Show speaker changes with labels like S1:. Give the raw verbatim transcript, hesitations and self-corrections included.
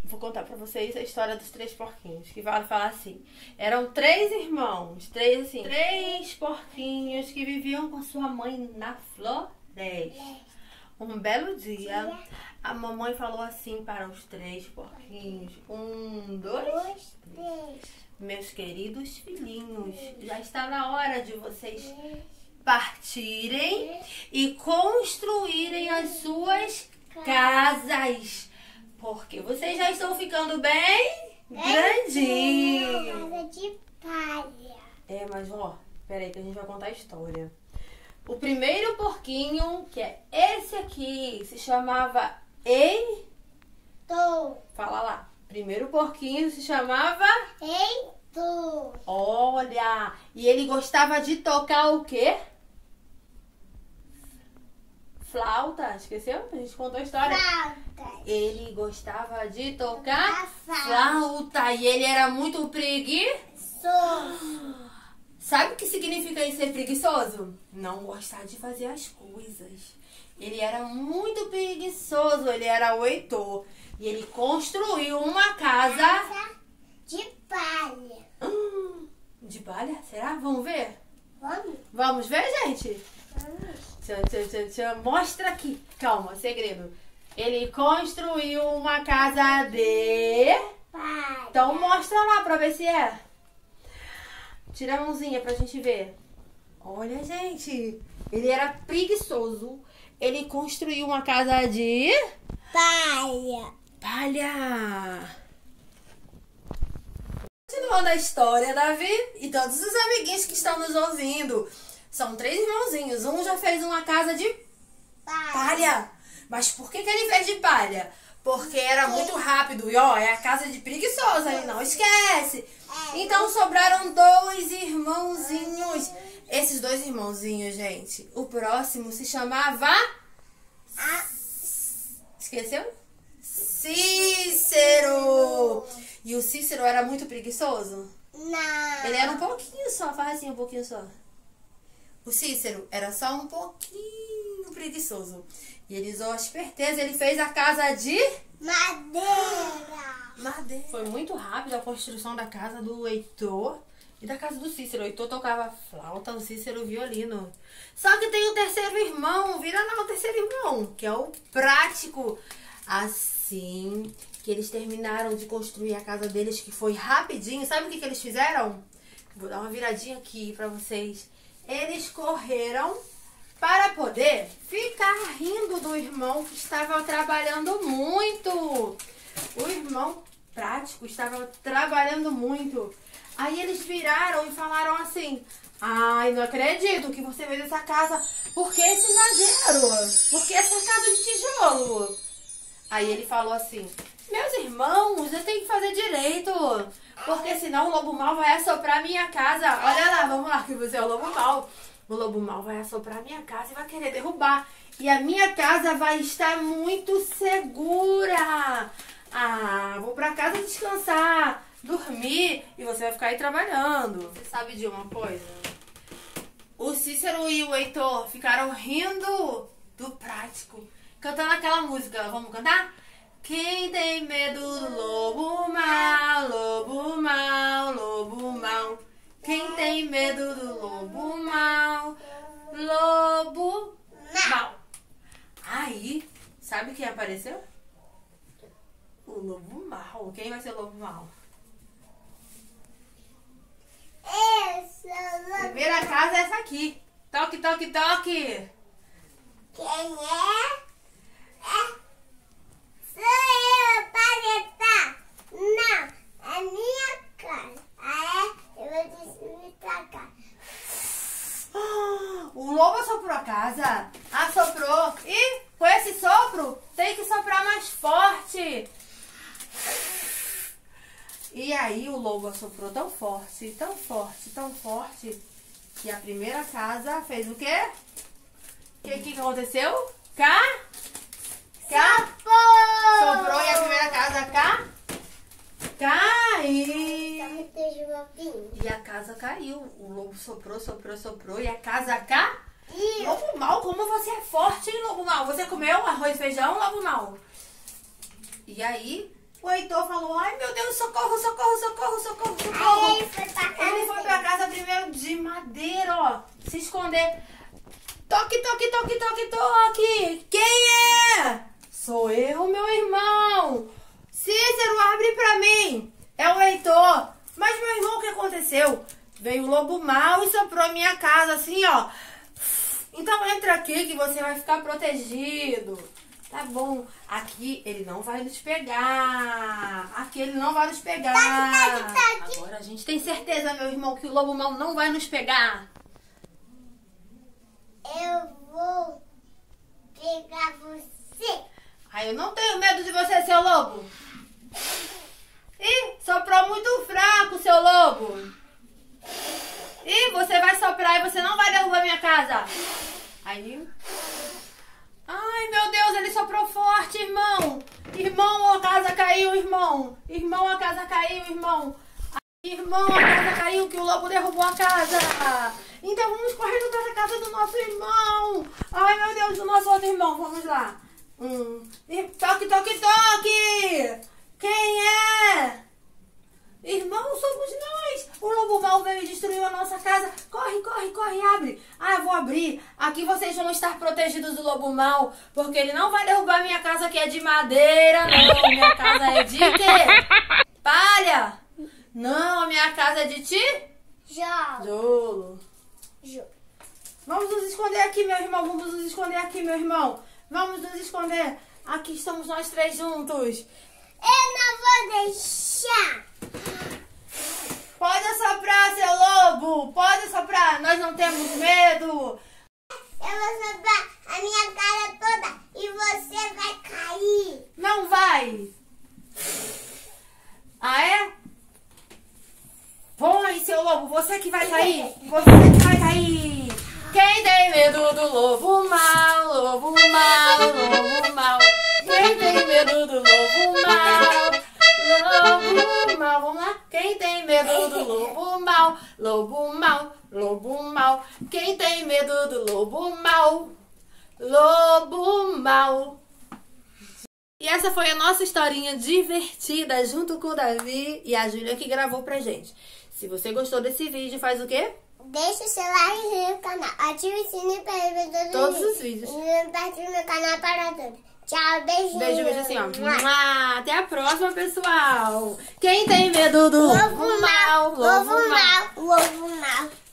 S1: vou contar pra vocês a história dos três porquinhos. Que vai falar assim. Eram três irmãos. Três, assim. Três porquinhos que viviam com sua mãe na floresta. Um belo dia, a mamãe falou assim para os três porquinhos. Um, dois, três. Meus queridos filhinhos, já está na hora de vocês partirem e construírem as suas casas. Porque vocês já estão ficando bem grandinhos.
S2: Casa de palha.
S1: É, mas ó, peraí que a gente vai contar a história. O primeiro porquinho, que é esse aqui, se chamava
S2: Heitor.
S1: Fala lá. Primeiro porquinho se chamava
S2: Heitor.
S1: Olha, e ele gostava de tocar o quê? Flauta, esqueceu? A gente contou a história.
S2: Flauta.
S1: Ele gostava de tocar
S2: Flauta.
S1: flauta e ele era muito preguiçoso.
S2: Sou.
S1: Sabe o que significa isso, ser preguiçoso? Não gostar de fazer as coisas. Ele era muito preguiçoso, ele era o Heitor. E ele construiu uma casa...
S2: Casa de palha.
S1: Hum, de palha? Será? Vamos ver?
S2: Vamos?
S1: Vamos ver, gente?
S2: Vamos.
S1: Tchau, tchau, tchau, tchau. Mostra aqui. Calma, segredo. Ele construiu uma casa de...
S2: Palha.
S1: Então mostra lá pra ver se é. Tira a mãozinha pra gente ver. Olha, gente. Ele era preguiçoso. Ele construiu uma casa de...
S2: Palha.
S1: palha. Continuando a história, Davi e todos os amiguinhos que estão nos ouvindo. São três irmãozinhos. Um já fez uma casa de
S2: Palha.
S1: palha. Mas por que, que ele fez de palha? Porque era muito rápido. E ó, é a casa de preguiçoso, aí não esquece. Então sobraram dois irmãozinhos. Esses dois irmãozinhos, gente. O próximo se chamava... Esqueceu? Cícero. E o Cícero era muito preguiçoso?
S2: Não.
S1: Ele era um pouquinho só. Faz assim um pouquinho só. O Cícero era só um pouquinho preguiçoso. E ele usou a esperteza. Ele fez a casa de...
S2: Madeira.
S1: madeira. Foi muito rápido a construção da casa do Heitor e da casa do Cícero. O Heitor tocava flauta, o Cícero violino. Só que tem o terceiro irmão. Vira lá o terceiro irmão, que é o prático. Assim que eles terminaram de construir a casa deles, que foi rapidinho. Sabe o que, que eles fizeram? Vou dar uma viradinha aqui pra vocês. Eles correram para poder ficar rindo do irmão que estava trabalhando muito. O irmão prático estava trabalhando muito. Aí eles viraram e falaram assim: ai, não acredito que você fez essa casa. Por que esse exagero? Por que essa casa de tijolo? Aí ele falou assim: meus irmãos, eu tenho que fazer direito. Porque senão o lobo mau vai assoprar minha casa. Olha lá, vamos lá, que você é o lobo mau. O lobo mau vai assoprar minha casa e vai querer derrubar. E a minha casa vai estar muito segura. Ah, vou pra casa descansar, dormir e você vai ficar aí trabalhando. Você sabe de uma coisa? O Cícero e o Heitor ficaram rindo do prático, cantando aquela música. Vamos cantar? Quem tem medo do lobo mau, lobo mau, lobo mau. Quem tem medo do lobo mau, lobo mau. Aí, sabe quem apareceu? O lobo mau. Quem vai ser o lobo mau?
S2: Eu sou o lobo.
S1: Primeira casa é essa aqui. Toque, toque, toque.
S2: Quem é? É. Sou eu, Palheta. Não, é minha casa. Ah, é? Eu vou me tacar.
S1: O lobo assoprou a casa. Assoprou. E com esse sopro, tem que soprar mais forte. E aí o lobo assoprou tão forte, tão forte, tão forte, que a primeira casa fez o quê? O que, que aconteceu? Cá? Cá? Soprou e a primeira casa cá? Caiu. E a casa caiu. O lobo soprou, soprou, soprou e a casa cá? Lobo mau, como você é forte, hein, lobo mau? Você comeu arroz e feijão, lobo mau? E aí, O Heitor falou, ai meu Deus, socorro, socorro, socorro, socorro, socorro.
S2: Aí ele foi pra casa.
S1: Ele foi pra casa primeiro de madeira, ó. Se esconder. Toque, toque, toque, toque, toque. Quem é? Sou eu, meu irmão. Cícero, abre pra mim. É o Heitor. Mas, meu irmão, o que aconteceu? Veio o lobo mau e soprou a minha casa, assim, ó. Então, entra aqui que você vai ficar protegido. Tá bom. Aqui ele não vai nos pegar. Aqui ele não vai nos pegar.
S2: Tá aqui, tá aqui.
S1: Agora a gente tem certeza, meu irmão, que o lobo mau não vai nos pegar.
S2: Eu vou pegar você.
S1: Ai, eu não tenho medo de você, seu lobo. Ih, soprou muito fraco, seu lobo. Ih, você vai soprar e você não vai derrubar minha casa. Aí... Ai, meu Deus, ele soprou forte, irmão. Irmão, a casa caiu, irmão. Irmão, a casa caiu, irmão. Irmão, a casa caiu, que o lobo derrubou a casa. Então vamos correndo para a casa do nosso irmão. Ai, meu Deus, do nosso outro irmão. Vamos lá. Hum. Toque, toque, toque. Quem é? Irmão, somos nós. O lobo mau veio e destruiu a nossa casa. Corre, corre, corre, abre. Ah, eu vou abrir. Aqui vocês vão estar protegidos do lobo mau, porque ele não vai derrubar minha casa que é de madeira, não. Minha casa é de quê? Palha. Não, a minha casa é de tijolo.
S2: Jolo.
S1: Vamos nos esconder aqui, meu irmão. Vamos nos esconder aqui, meu irmão. Vamos nos esconder. Aqui estamos nós três juntos.
S2: Eu não vou deixar.
S1: Pode assoprar, seu lobo. Pode assoprar. Nós não temos medo.
S2: Eu vou soprar a minha cara toda e você vai cair.
S1: Não vai. Ah, é? Põe, seu lobo. Você que vai cair. Você que vai cair. Quem tem medo do lobo mau? Lobo mau, lobo mau. Quem tem medo do lobo mau? Lobo mau. Vamos lá? Quem tem medo do lobo mau? Lobo mau, lobo mau. Quem tem medo do lobo mau? Lobo mau. E essa foi a nossa historinha divertida junto com o Davi e a Júlia que gravou pra gente. Se você gostou desse vídeo, faz o quê?
S2: Deixa o seu like no canal. Ative o sininho para ver
S1: Todos os vídeos.
S2: E compartilhe no canal para todos. Tchau, beijinho.
S1: Beijo, beijo assim, ó. Mua. Até a próxima, pessoal. Quem tem medo do
S2: Lobo mau, lobo mau, lobo mau.